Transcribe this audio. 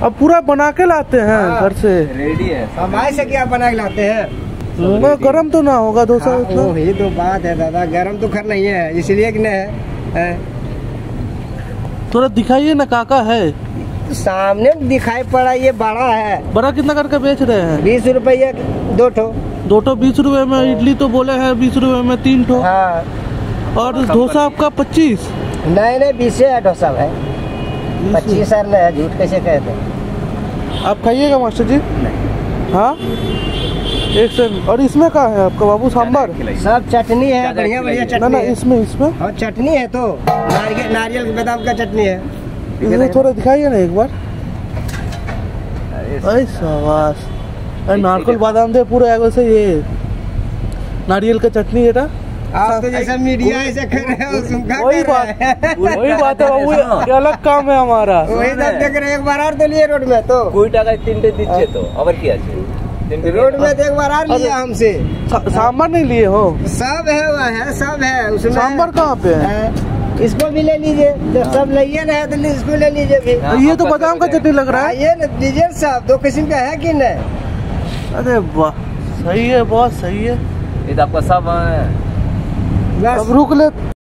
अब पूरा बना के लाते हैं घर से? रेडी है। हमारे से क्या बना के लाते हैं? गरम तो ना होगा डोसा? वही तो बात है दादा, गरम तो खैर नहीं है, इसलिए कि नहीं है। थोड़ा दिखाइए ना काका है तो सामने दिखाई पड़ा, ये बड़ा है। बड़ा कितना करके बेच रहे हैं? 20 रुपये 2 ठो। 2 ठो 20 रुपए में। इडली तो बोले हैं 20 रुपए में 3 ठो। हाँ। और डोसा आपका 25? नहीं 20 है डोसा है। 25 सर नहीं है, झूठ कैसे कहते हैं? आप खाइएगा मास्टर जी? हाँ एक सेकंड। और इसमें क्या है आपका बाबू? सांभर? सब चटनी है, बढ़िया बढ़िया चटनी। ना इसमें हाँ चटनी है तो नारियल बादाम का चटनी है। इसमें थोड़ा दिखाइए ना एक बार। अरे शाबाश, नारियल बादाम दे पूरा आगे से। ये नारियल का चटनी है। आप तो जैसा मीडिया ऐसे कर रहे हो, वही बात है बाबू, ये अलग काम है हमारा। वही तक देख रहे, एक बार और तो लिए रोड में तो कोई टाका 3 दीजिए तो अबर किया रोड में तो एक बार और लिया हमसे। सांभर नहीं लिए हो? सब है, वह है, सब है उसमें। सांभर कहाँ पे है? इसको भी ले लीजिए, जब सब लिए रहे तो इसको ले लीजिए भी। ये तो बादाम का चटनी लग रहा है। ये लीजिए साहब, 2 किस्म का है कि नहीं? अरे वाह, सही है, बहुत सही है। ये तो आपका सब अब रुक ले।